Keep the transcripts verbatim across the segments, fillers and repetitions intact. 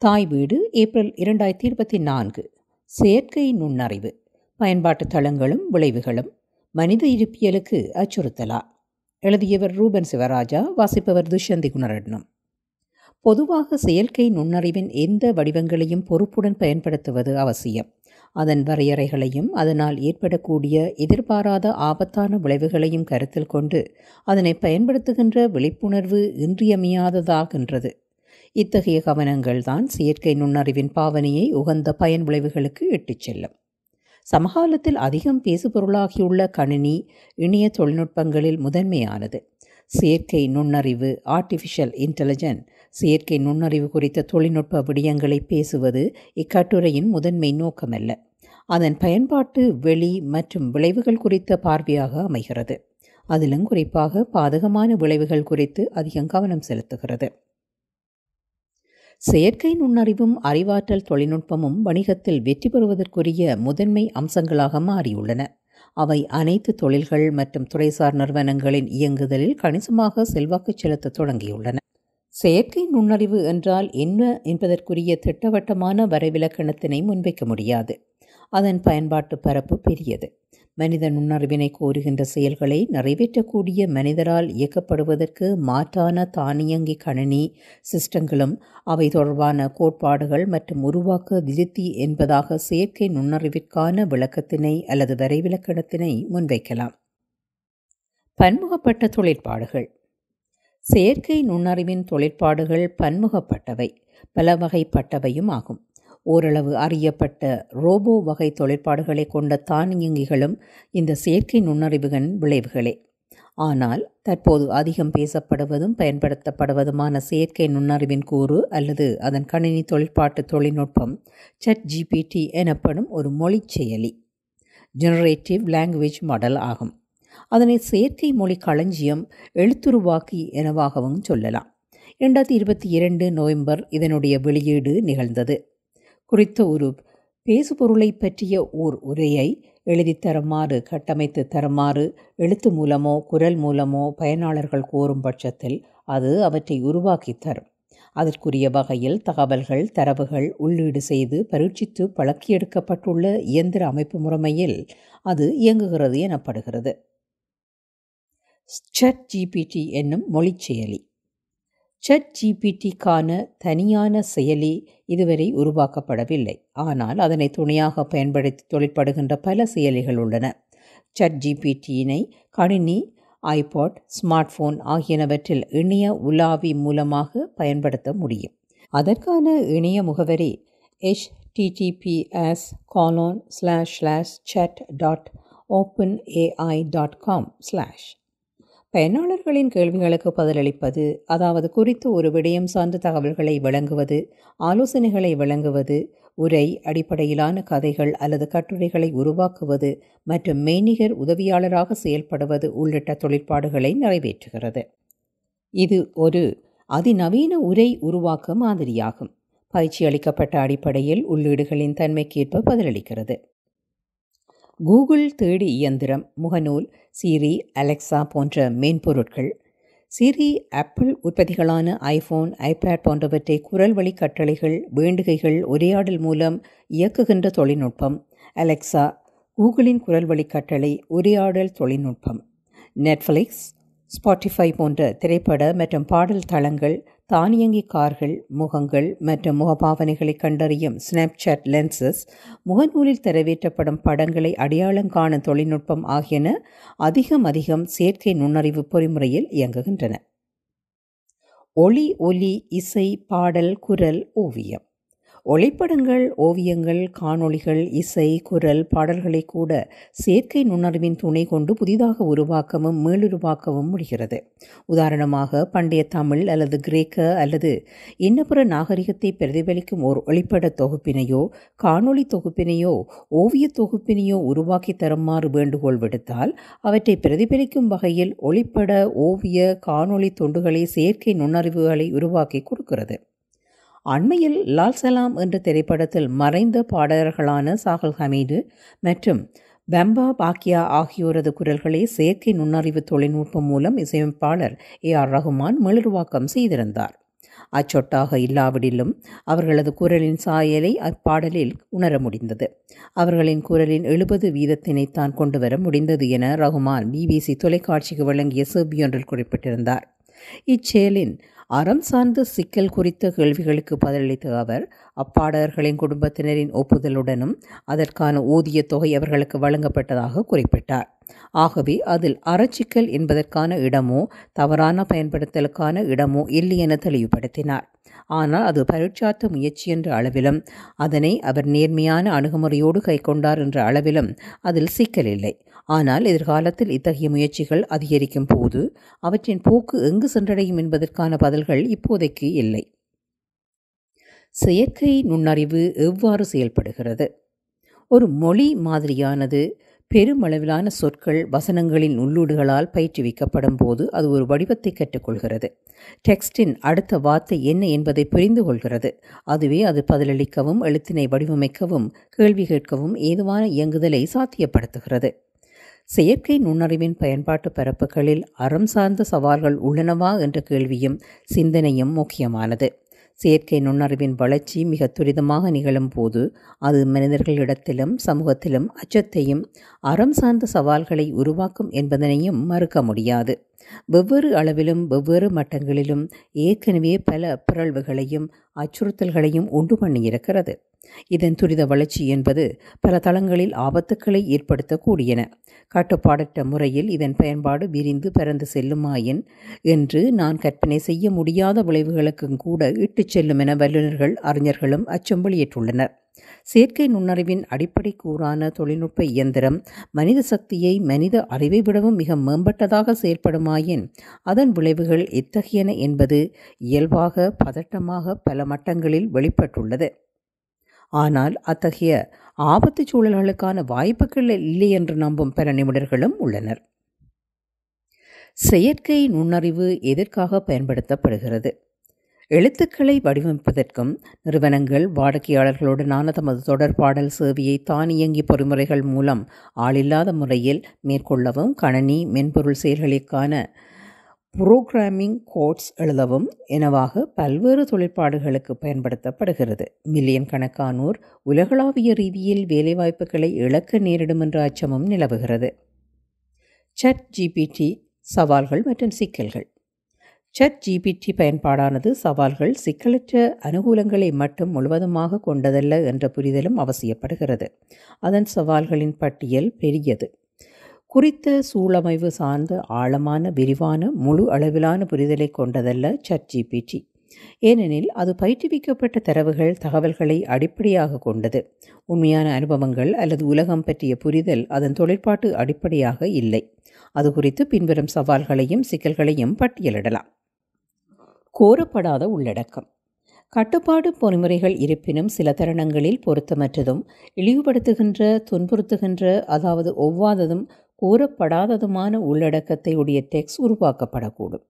தாய் வீடு ஏப்ரல் இரண்டாயிரத்தி இருபத்தி நான்கு. செயற்கை நுண்ணறிவு பயன்பாட்டு தளங்களும் விளைவுகளும் மனித இருப்பியலுக்கு அச்சுறுத்தலா? எழுதியவர் ரூபன் சிவராஜா. வாசிப்பவர் துஷந்தி குணரட்னம். பொதுவாக செயற்கை நுண்ணறிவின் எந்த வடிவங்களையும் பொறுப்புடன் பயன்படுத்துவது அவசியம். அதன் வரையறைகளையும் அதனால் ஏற்படக்கூடிய எதிர்பாராத ஆபத்தான விளைவுகளையும் கருத்தில் கொண்டு அதனை பயன்படுத்துகின்ற விழிப்புணர்வு இன்றியமையாததாகின்றது. இத்தகைய கவனங்கள் தான் செயற்கை நுண்ணறிவின் பாவனையை உகந்த பயன் விளைவுகளுக்கு இட்டுச் செல்லும். சமகாலத்தில் அதிகம் பேசுபொருளாகியுள்ள கணினி இணைய தொழில்நுட்பங்களில் முதன்மையானது. செயற்கை நுண்ணறிவு ஆர்டிஃபிஷியல் இன்டெலிஜென்ஸ் செயற்கை நுண்ணறிவு குறித்த தொழில்நுட்ப விடயங்களை பேசுவது இக்கட்டுரையின் முதன்மை நோக்கமல்ல. அதன் பயன்பாட்டு வெளி மற்றும் விளைவுகள் குறித்த பார்வையாக அமைகிறது. அதிலும் குறிப்பாக பாதகமான விளைவுகள் குறித்து அதிகம் கவனம் செலுத்துகிறது. செயற்கை நுண்ணறிவும் அறிவாற்றல் தொழில்நுட்பமும் வணிகத்தில் வெற்றி பெறுவதற்குரிய முதன்மை அம்சங்களாக மாறியுள்ளன. அவை அனைத்து தொழில்கள் மற்றும் துறைசார் நிறுவனங்களின் இயங்குதலில் கணிசமாக செல்வாக்கு செலுத்த தொடங்கியுள்ளன. செயற்கை நுண்ணறிவு என்றால் என்ன என்பதற்குரிய திட்டவட்டமான வரைவிலக்கணத்தினை முன்வைக்க முடியாது. அதன் பயன்பாட்டு பரப்பு பெரியது. மனித நுண்ணறிவினை கோருகின்ற செயல்களை நிறைவேற்றக்கூடிய மனிதரால் இயக்கப்படுவதற்கு மாற்றான தானியங்கி கணினி சிஸ்டங்களும் அவை தொடர்பான கோட்பாடுகள் மற்றும் உருவாக்க விருத்தி என்பதாக செயற்கை நுண்ணறிவிற்கான விளக்கத்தினை அல்லது வரைவிலக்கணத்தினை முன்வைக்கலாம். பன்முகப்பட்ட தொழிற்பாடுகள். செயற்கை நுண்ணறிவின் தொழிற்பாடுகள் பன்முகப்பட்டவை, பல வகைப்பட்டவையும் ஆகும். ஓரளவு அறியப்பட்ட ரோபோ வகை தொழிற்பாடுகளை கொண்ட தானியங்கிகளும் இந்த செயற்கை நுண்ணறிவுகளின் விளைவுகளே. ஆனால் தற்போது அதிகம் பேசப்படுவதும் பயன்படுத்தப்படுவதுமான செயற்கை நுண்ணறிவின் கூறு அல்லது அதன் கணினி தொழிற்பாட்டு தொழில்நுட்பம் சட் ஜிபிடி எனப்படும் ஒரு மொழி செயலி, ஜெனரேட்டிவ் லாங்குவேஜ் மாடல் ஆகும். அதனை செயற்கை மொழி களஞ்சியம், எழுத்துருவாக்கி எனவாகவும் சொல்லலாம். இரண்டாயிரத்தி இருபத்தி இரண்டு நவம்பர் இதனுடைய வெளியீடு நிகழ்ந்தது. குறித்த ஒரு பேசுபொருளை பற்றிய ஓர் உரையை எழுதி தருமாறு கட்டமைத்து தருமாறு எழுத்து மூலமோ குரல் மூலமோ பயனாளர்கள் கோரும் பட்சத்தில் அது அவற்றை உருவாக்கி தரும். அதற்குரிய வகையில் தகவல்கள் தரவுகள் உள்ளீடு செய்து பரீட்சித்து பழக்கியெடுக்கப்பட்டுள்ள இயந்திர அமைப்பு முறைமையில் அது இயங்குகிறது எனப்படுகிறது. சட் ஜிபிடி என்னும் மொழி செயலி. சட் ஜிபிடிக்கான தனியான செயலி இதுவரை உருவாக்கப்படவில்லை. ஆனால் அதனை துணையாக பயன்படுத்தி தொழிற்படுகின்ற பல செயலிகள் உள்ளன. சட் ஜிபிடியினை கணினி, ஐபாட், ஸ்மார்ட் போன் ஆகியனவற்றில் இணைய உலாவி மூலமாக பயன்படுத்த முடியும். அதற்கான இணைய முகவரி H T T P S colon slash slash chat dot open AI dot com slash. பயனாளர்களின் கேள்விகளுக்கு பதிலளிப்பது, அதாவது குறித்து ஒரு விடயம் சார்ந்த தகவல்களை வழங்குவது, ஆலோசனைகளை வழங்குவது, உரை அடிப்படையிலான கதைகள் அல்லது கட்டுரைகளை உருவாக்குவது மற்றும் மெய்நிகர் உதவியாளராக செயல்படுவது உள்ளிட்ட தொழிற்பாடுகளை நிறைவேற்றுகிறது. இது ஒரு அதிநவீன உரை உருவாக்க மாதிரியாகும். பயிற்சி அளிக்கப்பட்ட அடிப்படையில் உள்ளீடுகளின் தன்மைக்கேற்ப பதிலளிக்கிறது. கூகுள் தேடி இயந்திரம், முகநூல், சிரி, அலெக்சா போன்ற மென்பொருட்கள். சிரி ஆப்பிள் உற்பத்திகளான ஐபோன், ஐபேட் போன்றவற்றை குரல் வழி கட்டளைகள், வேண்டுகைகள், உரையாடல் மூலம் இயக்குகின்ற தொழில்நுட்பம். அலெக்சா கூகுளின் குரல் வழி கட்டளை உரையாடல் தொழில்நுட்பம். நெட்ஃப்ளிக்ஸ், ஸ்பாட்டிஃபை போன்ற திரைப்பட மற்றும் பாடல் தளங்கள். தானியங்கி கார்கள், முகங்கள் மற்றும் முகபாவனைகளை கண்டறியும் ஸ்னாப்சாட் லென்சஸ், முகநூலில் தரவேற்றப்படும் படங்களை அடையாளம் காணும் தொழில்நுட்பம் ஆகியன அதிகம் அதிகம் செயற்கை நுண்ணறிவு பொறிமுறையில் இயங்குகின்றன. ஒளி, ஒலி, இசை, பாடல், குரல், ஓவியம். ஒளிப்படங்கள், ஓவியங்கள், காணொளிகள், இசை, குரல், பாடல்களை கூட செயற்கை நுண்ணறிவின் துணை கொண்டு புதிதாக உருவாக்கவும் மீளுருவாக்கவும் முடிகிறது. உதாரணமாக பண்டைய தமிழ் அல்லது கிரேக்க அல்லது இன்னபிற நாகரிகத்தை பிரதிபலிக்கும் ஓர் ஒளிப்பட தொகுப்பினையோ காணொளி தொகுப்பினையோ ஓவிய தொகுப்பினையோ உருவாக்கி தருமாறு வேண்டுகோள் விடுத்தால் அவற்றை பிரதிபலிக்கும் வகையில் ஒளிப்பட, ஓவிய, காணொளி தொண்டுகளை செயற்கை நுண்ணறிவுகளை உருவாக்கி கொடுக்கிறது. அண்மையில் லால் சலாம் என்ற திரைப்படத்தில் மறைந்த பாடகர்களான சாகல் ஹமீது மற்றும் பெம்பா பாக்கியா ஆகியோரது குரல்களை செயற்கை நுண்ணறிவு தொழில்நுட்பம் மூலம் இசையமைப்பாளர் ஏ ஆர் ரகுமான் மீளுருவாக்கம் செய்திருந்தார். அச்சொட்டாக இல்லாவிடிலும் அவர்களது குரலின் சாயலை அப்பாடலில் உணர முடிந்தது. அவர்களின் குரலின் எழுபது வீதத்தினைத்தான் கொண்டு வர முடிந்தது என ரகுமான் பிபிசி தொலைக்காட்சிக்கு வழங்கிய செவ்வியொன்றில் குறிப்பிட்டிருந்தார். இச்செயலின் அறம் சார்ந்த சிக்கல் குறித்த கேள்விகளுக்கு பதிலளித்த அவர், அப்பாடகர்களின் குடும்பத்தினரின் ஒப்புதலுடனும் அதற்கான ஊதிய தொகை அவர்களுக்கு வழங்கப்பட்டதாக குறிப்பிட்டார். ஆகவே அதில் அறச்சிக்கல் என்பதற்கான இடமோ தவறான பயன்படுத்தலுக்கான இடமோ இல்லை என தெளிவுபடுத்தினார். ஆனால் அது பரீட்சார்த்த முயற்சி என்ற அளவிலும் அதனை அவர் நேர்மையான அணுகுமுறையோடு கைக்கொண்டார் என்ற அளவிலும் அதில் சிக்கல் இல்லை. ஆனால் எதிர்காலத்தில் இத்தகைய முயற்சிகள் அதிகரிக்கும் போது அவற்றின் போக்கு எங்கு சென்றடையும் என்பதற்கான பதில்கள் இப்போதைக்கு இல்லை. செயற்கை நுண்ணறிவு எவ்வாறு செயல்படுகிறது? ஒரு மொழி மாதிரியானது பெருமளவிலான சொற்கள் வசனங்களின் உள்ளீடுகளால் பயிற்றுவிக்கப்படும் போது அது ஒரு வடிவத்தை கற்றுக்கொள்கிறது. டெக்ஸ்டின் அடுத்த வார்த்தை என்ன என்பதை புரிந்து கொள்கிறது. அதுவே அது பதிலளிக்கவும் எழுத்தினை வடிவமைக்கவும் கேள்வி கேட்கவும் ஏதுவான இயங்குதலை சாத்தியப்படுத்துகிறது. செயற்கை நுண்ணறிவின் பயன்பாட்டு பரப்புகளில் அறம் சார்ந்த சவால்கள் உள்ளனவா என்ற கேள்வியும் சிந்தனையும் முக்கியமானது. செயற்கை நுண்ணறிவின் வளர்ச்சி மிக துரிதமாக நிகழும் போது அது மனிதர்களிடத்திலும் சமூகத்திலும் அச்சத்தையும் அறம் சார்ந்த சவால்களை உருவாக்கும் என்பதனையும் மறுக்க முடியாது. வெவ்வேறு அளவிலும் வெவ்வேறு மட்டங்களிலும் ஏற்கனவே பல பிறழ்வுகளையும் அச்சுறுத்தல்களையும் உண்டு பண்ணியிருக்கிறது. இதன் துரித வளர்ச்சி என்பது பல தளங்களில் ஆபத்துக்களை ஏற்படுத்தக்கூடியன. கட்டுப்பாடற்ற முறையில் இதன் பயன்பாடு விரிந்து பறந்து செல்லுமாயின் என்று நான் கற்பனை செய்ய முடியாத விளைவுகளுக்கும் கூட இட்டுச் செல்லும் என வல்லுநர்கள் அறிஞர்களும் அச்சம் வெளியிட்டுள்ளனர். செயற்கை நுண்ணறிவின் அடிப்படை கூறான தொழில்நுட்ப இயந்திரம் மனித சக்தியை மனித அறிவை விடவும் மிக மேம்பட்டதாக செயல்படுமாயின் அதன் விளைவுகள் எத்தகையன என்பது இயல்பாக பதட்டமாக பல மட்டங்களில் வெளிப்பட்டுள்ளது. ஆனால் அத்தகைய ஆபத்து சூழல்களுக்கான வாய்ப்புகள் இல்லை என்று நம்பும் பல நிபுணர்களும் உள்ளனர். செயற்கை நுண்ணறிவு எதற்காக பயன்படுத்தப்படுகிறது? எழுத்துக்களை வடிவமைப்பதற்கும் நிறுவனங்கள் வாடிக்கையாளர்களுடனான தமது தொடர்பாடல் சேவையை தானியங்கி பொறிமுறைகள் மூலம் ஆளில்லாத முறையில் மேற்கொள்ளவும் கணனி மென்பொருள் செயல்களுக்கான புரோகிராமிங் கோட்ஸ் எழுதவும் எனவாக பல்வேறு தொழிற்பாடுகளுக்கு பயன்படுத்தப்படுகிறது. மில்லியன் கணக்கானோர் உலகளாவிய ரீதியில் வேலைவாய்ப்புகளை இழக்க நேரிடும் என்ற அச்சமும் நிலவுகிறது. சட் ஜிபிடி சவால்கள் மற்றும் சிக்கல்கள். சட் ஜிபிடி பயன்பாடானது சவால்கள் சிக்கலற்ற அனுகூலங்களை மட்டும் முழுவதுமாக கொண்டதல்ல என்ற புரிதலும் அவசியப்படுகிறது. அதன் சவால்களின் பட்டியல் பெரியது. குறித்த சூழமைவு சார்ந்த ஆழமான விரிவான முழு அளவிலான புரிதலை கொண்டதல்ல சட் ஜிபிடி. ஏனெனில் அது பயிற்றுவிக்கப்பட்ட தரவுகள் தகவல்களை அடிப்படையாக கொண்டது. உண்மையான அனுபவங்கள் அல்லது உலகம் பற்றிய புரிதல் அதன் தொழிற்பாட்டு அடிப்படையாக இல்லை. அது குறித்து பின்வரும் சவால்களையும் சிக்கல்களையும் பட்டியலிடலாம். கோரப்படாத உள்ளடக்கம். கட்டுப்பாடு பொறிமுறைகள் இருப்பினும் சில தருணங்களில் பொருத்தமற்றதும் இழிவுபடுத்துகின்ற துன்புறுத்துகின்ற அதாவது ஒவ்வாததும் கோரப்படாததுமான உள்ளடக்கத்தை உடைய டெக்ஸ்ட் உருவாக்கப்படக்கூடும்.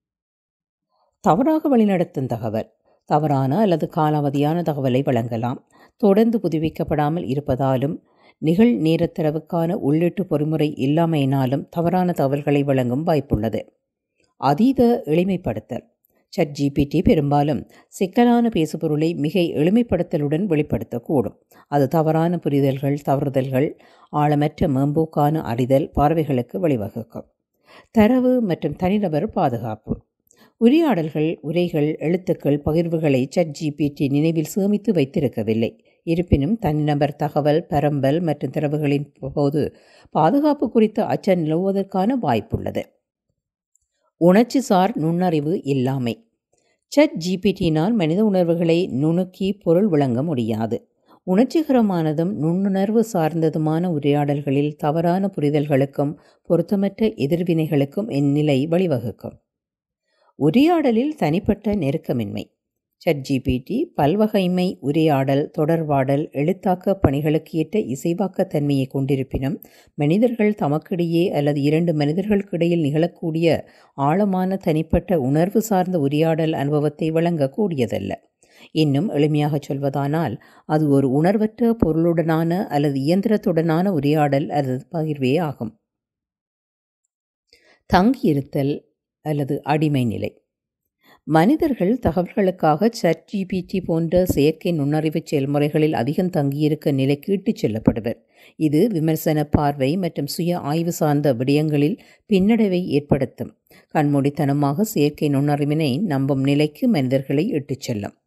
தவறாக வழிநடத்தும் தகவல். தவறான அல்லது காலாவதியான தகவலை வழங்கலாம். தொடர்ந்து புதுப்பிக்கப்படாமல் இருப்பதாலும் நிகழ் நேரத்தரவுக்கான உள்ளீட்டு பொறிமுறை இல்லாமையினாலும் தவறான தகவல்களை வழங்கும் வாய்ப்புள்ளது. அதீத எளிமைப்படுத்தல். சட் ஜிபிடி பெரும்பாலும் சிக்கலான பேசுபொருளை மிக எளிமைப்படுத்தலுடன் வெளிப்படுத்தக்கூடும். அது தவறான புரிதல்கள் தவறுதல்கள் ஆழமற்ற மேம்போக்கான அறிதல் பார்வைகளுக்கு வழிவகுக்கும். தரவு மற்றும் தனிநபர் பாதுகாப்பு. உரையாடல்கள் உரைகள் எழுத்துக்கள் பகிர்வுகளை சட் ஜிபிடி நினைவில் சேமித்து வைத்திருக்கவில்லை. இருப்பினும் தனிநபர் தகவல் பரம்பல் மற்றும் தரவுகளின் போது பாதுகாப்பு குறித்த அச்சம் நிலவுவதற்கான வாய்ப்புள்ளது. உணர்ச்சிசார் நுண்ணறிவு இல்லாமை. சட் ஜிபிடியினால் மனித உணர்வுகளை நுணுக்கி பொருள் விளங்க முடியாது. உணர்ச்சிகரமானதும் நுண்ணுணர்வு சார்ந்ததுமான உரையாடல்களில் தவறான புரிதல்களுக்கும் பொருத்தமற்ற எதிர்வினைகளுக்கும் இந்நிலை வழிவகுக்கும். உரையாடலில் தனிப்பட்ட நெருக்கமின்மை. சட் ஜிபிடி பல்வகைமை உரையாடல் தொடர்பாடல் எழுத்தாக்க பணிகளுக்கு ஏற்ற இசைவாக்க தன்மையை கொண்டிருப்பினும் மனிதர்கள் தமக்கிடையே அல்லது இரண்டு மனிதர்களுக்கிடையில் நிகழக்கூடிய ஆழமான தனிப்பட்ட உணர்வு சார்ந்த உரையாடல் அனுபவத்தை வழங்கக்கூடியதல்ல. இன்னும் எளிமையாக சொல்வதானால் அது ஒரு உணர்வற்ற பொருளுடனான அல்லது இயந்திரத்துடனான உரையாடல் அல்லது பகிர்வே ஆகும். தங்கியிருத்தல் அல்லது அடிமை நிலை. மனிதர்கள் தகவல்களுக்காக சாட் ஜிபிடி போன்ற செயற்கை நுண்ணறிவு செயல்முறைகளில் அதிகம் தங்கியிருக்க நிலைக்கு இட்டுச் செல்லப்படுவர். இது விமர்சன பார்வை மற்றும் சுய ஆய்வு சார்ந்த விடயங்களில் பின்னடைவை ஏற்படுத்தும். கண்மூடித்தனமாக செயற்கை நுண்ணறிவினை நம்பும் நிலைக்கு மனிதர்களை இட்டுச் செல்லும்.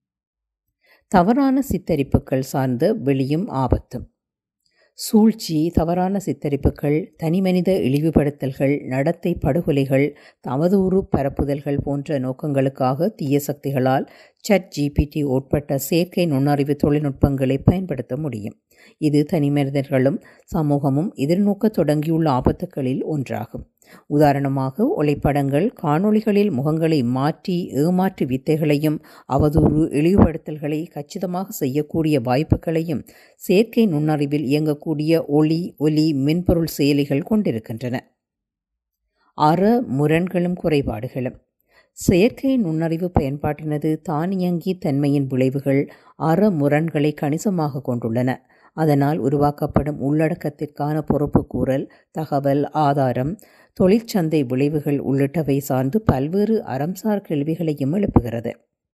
தவறான சித்தரிப்புகள் சார்ந்த வெளியும் ஆபத்தும். சூழ்ச்சி, தவறான சித்தரிப்புகள், தனிமனித இழிவுபடுத்தல்கள், நடத்தை படுகொலைகள், அவதூறு பரப்புதல்கள் போன்ற நோக்கங்களுக்காக தீய சக்திகளால் சாட் ஜிபிடி உட்பட்ட செயற்கை நுண்ணறிவு தொழில்நுட்பங்களை பயன்படுத்த முடியும். இது தனிமனிதர்களும் சமூகமும் எதிர்நோக்க தொடங்கியுள்ள ஆபத்துக்களில் ஒன்றாகும். உதாரணமாக, ஒளிப்படங்கள், காணொளிகளில் முகங்களை மாற்றி ஏமாற்று வித்தைகளையும் அவதூறு இழிவுபடுத்தல்களை கச்சிதமாக செய்யக்கூடிய வாய்ப்புகளையும் செயற்கை நுண்ணறிவில் இயங்கக்கூடிய ஒளி ஒலி மென்பொருள் செயலிகள் கொண்டிருக்கின்றன. அற முரண்களும் குறைபாடுகளும். செயற்கை நுண்ணறிவு பயன்பாட்டினது தானியங்கி தன்மையின் விளைவுகள் அற முரண்களை கணிசமாக கொண்டுள்ளன. அதனால் உருவாக்கப்படும் உள்ளடக்கத்திற்கான பொறுப்புக்கூறல், தகவல் ஆதாரம், தொழிற்சந்தை விளைவுகள் உள்ளிட்டவை சார்ந்து பல்வேறு அறம்சார் கேள்விகளையும் எழுப்புகிறது.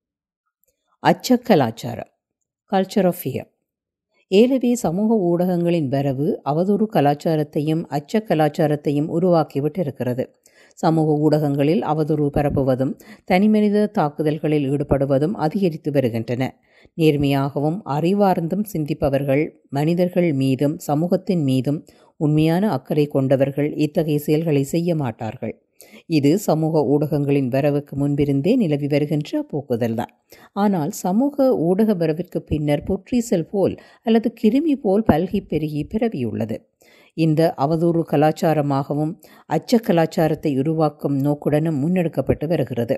அச்ச கலாச்சாரம், கல்ச்சர் ஆஃப் ஃபியர். ஏலவே சமூக ஊடகங்களின் வரவு அவதூறு கலாச்சாரத்தையும் அச்ச கலாச்சாரத்தையும் உருவாக்கிவிட்டிருக்கிறது. சமூக ஊடகங்களில் அவதூறு பரப்புவதும் தனிமனித தாக்குதல்களில் ஈடுபடுவதும் அதிகரித்து வருகின்றன. நேர்மையாகவும் அறிவார்ந்தும் சிந்திப்பவர்கள், மனிதர்கள் மீதும் சமூகத்தின் மீதும் உண்மையான அக்கறை கொண்டவர்கள் இத்தகைய செயல்களை செய்ய மாட்டார்கள். இது சமூக ஊடகங்களின் வரவுக்கு முன்பிருந்தே நிலவி வருகின்ற போக்குதல்தான். ஆனால் சமூக ஊடக வரவிற்கு பின்னர் புற்றீசல் போல் அல்லது கிருமி போல் பல்கி பெருகி பரவியுள்ளது. இந்த அவதூறு கலாச்சாரமாகவும் அச்ச கலாச்சாரத்தை உருவாக்கும் நோக்குடனும் முன்னெடுக்கப்பட்டு வருகிறது.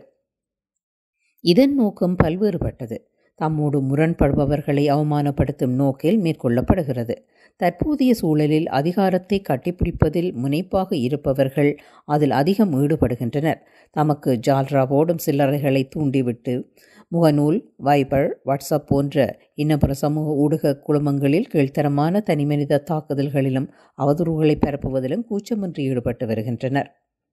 இதன் நோக்கம் பல்வேறுபட்டது. தம்மோடு முரண்படுபவர்களை அவமானப்படுத்தும் நோக்கில் மேற்கொள்ளப்படுகிறது. தற்போதைய சூழலில் அதிகாரத்தை கட்டிப்பிடிப்பதில் முனைப்பாக இருப்பவர்கள் அதில் அதிகம் ஈடுபடுகின்றனர். தமக்கு ஜால்ரா போடும் சில்லறைகளை தூண்டிவிட்டு முகநூல், வைபர், வாட்ஸ்அப் போன்ற இன்னபிற சமூக ஊடக குழுமங்களில் கீழ்த்தரமான தனிமனித தாக்குதல்களிலும் அவதூறுகளை பரப்புவதிலும் கூச்சமின்றி ஈடுபட்டு வருகின்றனர்.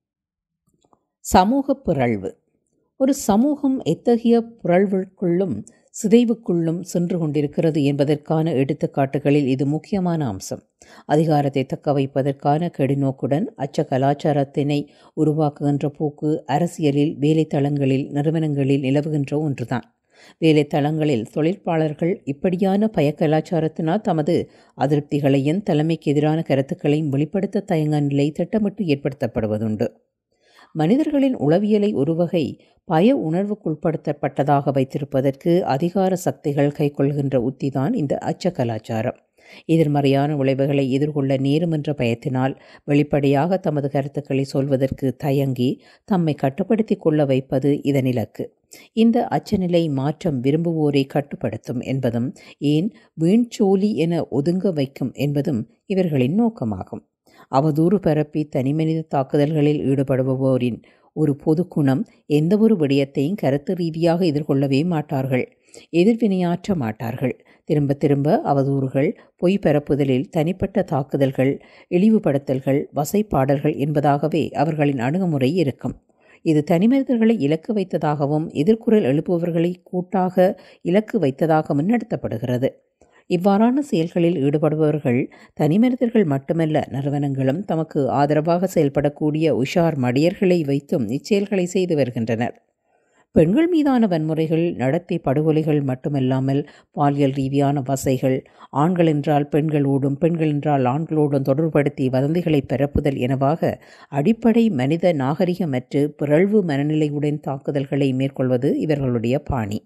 சமூக பிறழ்வு. ஒரு சமூகம் எத்தகைய பிறழ்வுக்குள்ளும் சிதைவுக்குள்ளும் சென்று கொண்டிருக்கிறது என்பதற்கான எடுத்துக்காட்டுகளில் இது முக்கியமான அம்சம். அதிகாரத்தை தக்க வைப்பதற்கான கெடுநோக்குடன் அச்ச கலாச்சாரத்தினை உருவாக்குகின்ற போக்கு அரசியலில், வேலைத்தளங்களில், நிறுவனங்களில் நிலவுகின்ற ஒன்றுதான். வேலைத்தளங்களில் தொழிற்பாளர்கள் இப்படியான பய கலாச்சாரத்தினால் தமது அதிருப்திகளையும் தலைமைக்கு எதிரான கருத்துக்களையும் வெளிப்படுத்த தயங்க நிலை திட்டமிட்டு ஏற்படுத்தப்படுவதுண்டு. மனிதர்களின் உளவியலை ஒருவகை பய உணர்வுக்குட்படுத்தப்பட்டதாக வைத்திருப்பதற்கு அதிகார சக்திகள் கைக்கொள்கின்ற உத்திதான் இந்த அச்ச கலாச்சாரம். எதிர்மறையான விளைவுகளை எதிர்கொள்ள நேரும் என்ற பயத்தினால் வெளிப்படையாக தமது கருத்துக்களை சொல்வதற்கு தயங்கி தம்மை கட்டுப்படுத்தி கொள்ள வைப்பது இதன் இலக்கு. இந்த அச்சநிலை மாற்றம் விரும்புவோரை கட்டுப்படுத்தும் என்பதும், ஏன் வீண்சோலி என ஒதுங்க வைக்கும் என்பதும் இவர்களின் நோக்கமாகும். அவதூறு பரப்பி தனிமனித தாக்குதல்களில் ஈடுபடுபவோரின் ஒரு பொது குணம் எந்தவொரு விடயத்தையும் கருத்து ரீதியாக எதிர்கொள்ளவே மாட்டார்கள், எதிர்வினையாற்ற மாட்டார்கள். திரும்ப திரும்ப அவதூறுகள், பொய் பரப்புதலில் தனிப்பட்ட தாக்குதல்கள், இழிவுபடுத்தல்கள், வசைப்பாடல்கள் என்பதாகவே அவர்களின் அணுகுமுறை இருக்கும். இது தனிமனிதர்களை இலக்கு வைத்ததாகவும் எதிர்குரல் எழுப்புபவர்களை கூட்டாக இலக்கு வைத்ததாக முன்னெடுத்தப்படுகிறது. இவ்வாறான செயல்களில் ஈடுபடுபவர்கள் தனிமனிதர்கள் மட்டுமல்ல, நிறுவனங்களும் தமக்கு ஆதரவாக செயல்படக்கூடிய உஷார் மடியர்களை வைத்தும் இச்செயல்களை செய்து வருகின்றனர். பெண்கள் மீதான வன்முறைகள், நடத்தை படுகொலைகள் மட்டுமல்லாமல் பாலியல் ரீதியான வசைகள், ஆண்கள் என்றால் பெண்களோடும் பெண்கள் என்றால் ஆண்களோடும் தொடர்படுத்தி வதந்திகளை பரப்புதல் எனவாக அடிப்படை மனித நாகரிகமற்று பிறழ்வு மனநிலையுடன் தாக்குதல்களை மேற்கொள்வது இவர்களுடைய பாணி.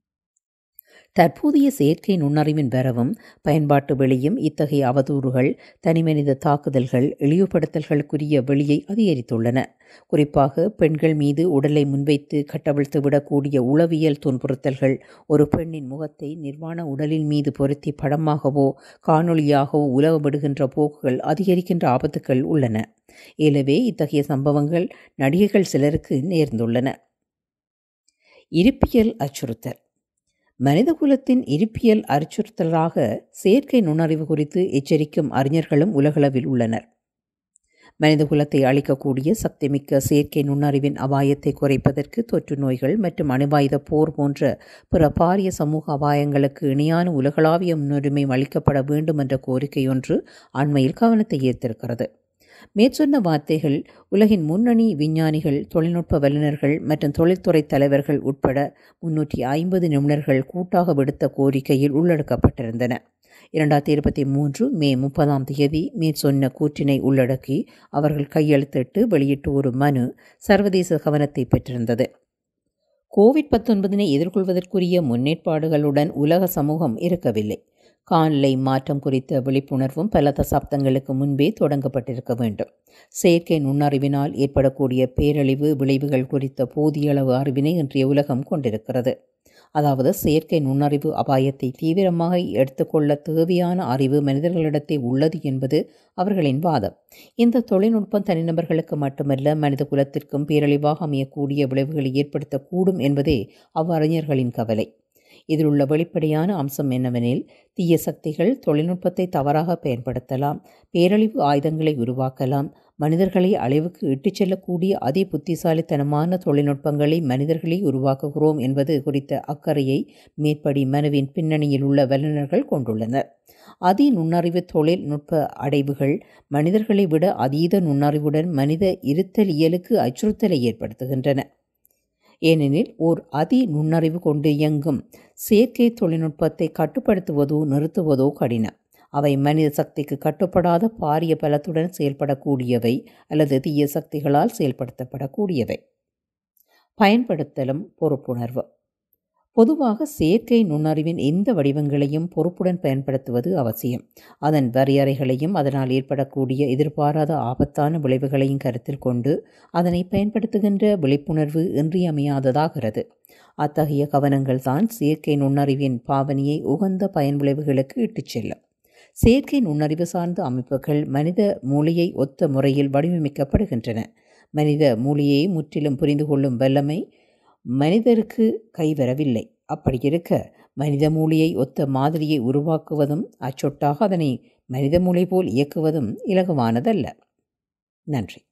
தற்போதைய செயற்கை நுண்ணறிவின் வரவும் பயன்பாட்டு வெளியும் இத்தகைய அவதூறுகள், தனிமனித தாக்குதல்கள், இழிவுபடுத்தல்களுக்குரிய வெளியை அதிகரித்துள்ளன. குறிப்பாக பெண்கள் மீது உடலை முன்வைத்து கட்டவிழ்த்து விடக்கூடிய உளவியல் துன்புறுத்தல்கள், ஒரு பெண்ணின் முகத்தை நிர்வாண உடலின் மீது பொருத்தி படமாகவோ காணொளியாகவோ உலவவிடுகின்ற போக்குகள் அதிகரிக்கின்ற ஆபத்துக்கள் உள்ளன. எனவே இத்தகைய சம்பவங்கள் நடிகைகள் சிலருக்கு நேர்ந்துள்ளன. இருப்பியல் அச்சுறுத்தல். மனிதகுலத்தின் இருப்பியல் அச்சுறுத்தலாக செயற்கை நுண்ணறிவு குறித்து எச்சரிக்கும் அறிஞர்களும் உலகளவில் உள்ளனர். மனிதகுலத்தை அழிக்கக்கூடிய சக்திமிக்க செயற்கை நுண்ணறிவின் அபாயத்தை குறைப்பதற்கு தொற்று நோய்கள் மற்றும் அணுவாயுத போர் போன்ற பிற பாரிய சமூக அபாயங்களுக்கு இணையான உலகளாவிய முன்னுரிமை அளிக்கப்பட வேண்டும் என்ற கோரிக்கை ஒன்று அண்மையில் கவனத்தை ஈர்த்திருக்கிறது. மேற்சொன்ன வார்த்தைகள் உலகின் முன்னணி விஞ்ஞானிகள், தொழில்நுட்ப வல்லுநர்கள் மற்றும் தொழில்துறை தலைவர்கள் உட்பட முன்னூற்றி ஐம்பது நிபுணர்கள் கூட்டாக விடுத்த கோரிக்கையில் உள்ளடக்கப்பட்டிருந்தன. இரண்டாயிரத்தி இருபத்தி மூன்று மே முப்பதாம் தேதி மேற்சொன்ன கூற்றினை உள்ளடக்கி அவர்கள் கையெழுத்திட்டு வெளியிட்ட ஒரு மனு சர்வதேச கவனத்தை பெற்றிருந்தது. கோவிட் பத்தொன்பதினை எதிர்கொள்வதற்குரிய முன்னேற்பாடுகளுடன் உலக சமூகம் இருக்கவில்லை. காலநிலை மாற்றம் குறித்த விழிப்புணர்வும் பல தசாப்தங்களுக்கு முன்பே தொடங்கப்பட்டிருக்க வேண்டும். செயற்கை நுண்ணறிவினால் ஏற்படக்கூடிய பேரழிவு விளைவுகள் குறித்த போதிய அளவு அறிவினை இன்றைய உலகம் கொண்டிருக்கிறது. அதாவது செயற்கை நுண்ணறிவு அபாயத்தை தீவிரமாக எடுத்துக்கொள்ள தேவையான அறிவு மனிதர்களிடத்தே உள்ளது என்பது அவர்களின் வாதம். இந்த தொழில்நுட்பம் தனிநபர்களுக்கு மட்டுமல்ல, மனித குலத்திற்கும் பேரழிவாக அமையக்கூடிய விளைவுகளை ஏற்படுத்தக்கூடும் என்பதே அவ்வறிஞர்களின் கவலை. இதில் உள்ள வெளிப்படையான அம்சம் என்னவெனில், தீய சக்திகள் தொழில்நுட்பத்தை தவறாக பயன்படுத்தலாம், பேரழிவு ஆயுதங்களை உருவாக்கலாம், மனிதர்களை அழிவுக்கு இட்டுச் செல்லக்கூடிய அதி புத்திசாலித்தனமான தொழில்நுட்பங்களை மனிதர்களை உருவாக்குகிறோம் என்பது குறித்த அக்கறையை மேற்படி மனுவின் பின்னணியில் உள்ள வல்லுநர்கள் கொண்டுள்ளனர். அதி நுண்ணறிவு தொழில்நுட்ப அடைவுகள் மனிதர்களை விட அதீத நுண்ணறிவுடன் மனித இருத்தல் இயலுக்கு அச்சுறுத்தலை ஏற்படுத்துகின்றன. ஏனெனில் ஓர் அதி நுண்ணறிவு கொண்டு இயங்கும் செயற்கை தொழில்நுட்பத்தை கட்டுப்படுத்துவதோ நிறுத்துவதோ கடினம். அவை மனித சக்திக்கு கட்டுப்படாத பாரிய பலத்துடன் செயல்படக்கூடியவை அல்லது தீய சக்திகளால் செயல்படுத்தப்படக்கூடியவை. பயன்படுத்தலும் பொறுப்புணர்வு. பொதுவாக செயற்கை நுண்ணறிவின் எந்த வடிவங்களையும் பொறுப்புடன் பயன்படுத்துவது அவசியம். அதன் வரையறைகளையும் அதனால் ஏற்படக்கூடிய எதிர்பாராத ஆபத்தான விளைவுகளையும் கருத்தில் கொண்டு அதனை பயன்படுத்துகின்ற விழிப்புணர்வு இன்றியமையாததாகிறது. அத்தகைய கவனங்கள் தான் செயற்கை நுண்ணறிவின் பாவனையை உகந்த பயன் விளைவுகளுக்கு இட்டுச் செல்லும். செயற்கை நுண்ணறிவு சார்ந்த அமைப்புகள் மனித மூளையை ஒத்த முறையில் வடிவமைக்கப்படுகின்றன. மனித மூளையை முற்றிலும் புரிந்து கொள்ளும் வல்லமை மனிதருக்கு கைவரவில்லை. அப்படி இருக்க மனித மூளையை ஒத்த மாதிரியை உருவாக்குவதும் அச்சொட்டாக அதனை மனித மூளை போல் இயக்குவதும் இலகுவானதல்ல. நன்றி.